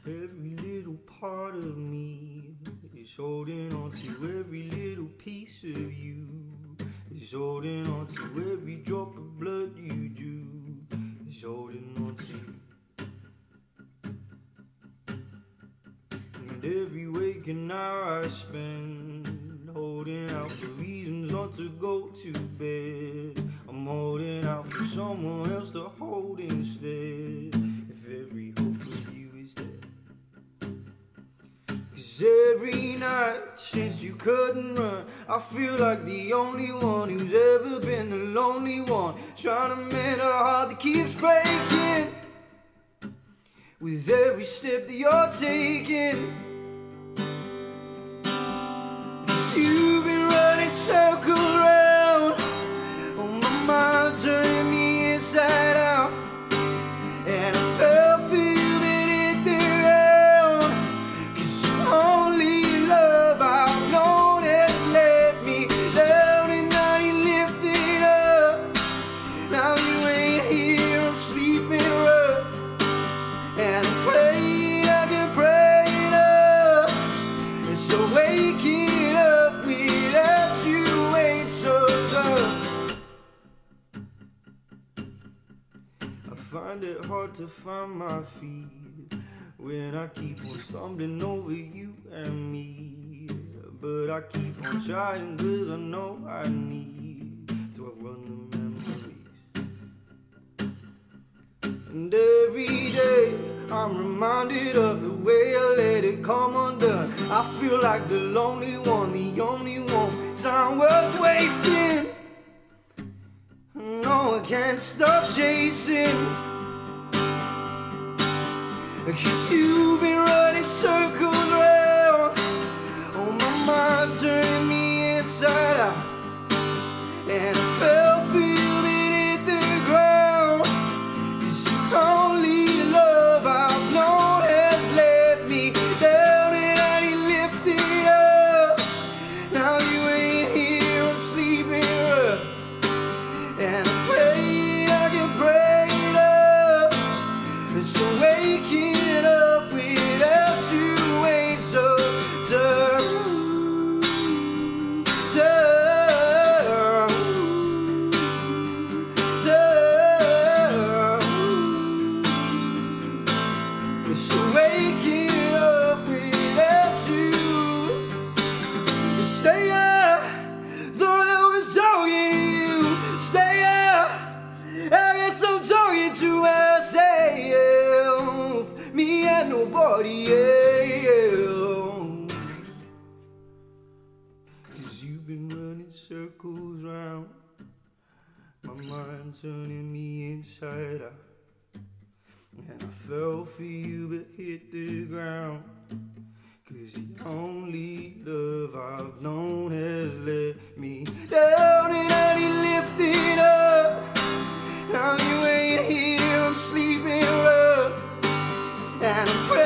Every little part of me is holding on to every little piece of you. Is holding on to every drop of blood you do. Is holding on to you. And every waking hour I spend holding out for reasons not to go to bed. I'm holding out for someone else to hold instead. If every hope of you is dead. 'Cause every night since you couldn't run, I feel like the only one who's ever been the lonely one, trying to mend a heart that keeps breaking with every step that you're taking. 'Cause you've been running circles round on my mind, turning me inside out. And I fell for you and hit the ground. 'Cause the only love I've known has let me down, and now you lifted up. Now you ain't here, I'm sleeping rough. And I prayed I can pray it up. And so waking up without you ain't so tough. I find it hard to find my feet when I keep on stumbling over you and me. But I keep on trying 'cause I know I need to outrun the memories. And every day I'm reminded of the way I let it come undone. I feel like the lonely one, the only one, time worth wasting. No, I can't stop chasing. 'Cause you've been running circles round on my mind, turning me inside out. And I fell for you and hit the ground. 'Cause the only love I've known has let me down, and now you lifted up. Now you ain't here, I'm sleeping rough. And I prayed I can pray it up. And so waking up without you ain't so tough. So waking up without you. Stay up, thought I was talking to you. Stay up, I guess I'm talking to myself. Me and nobody else. 'Cause you've been running circles round my mind, turning me inside out. And I fell for you but hit the ground. 'Cause the only love I've known has let me down, and now you lifted up. Now you ain't here, I'm sleeping rough. And I'm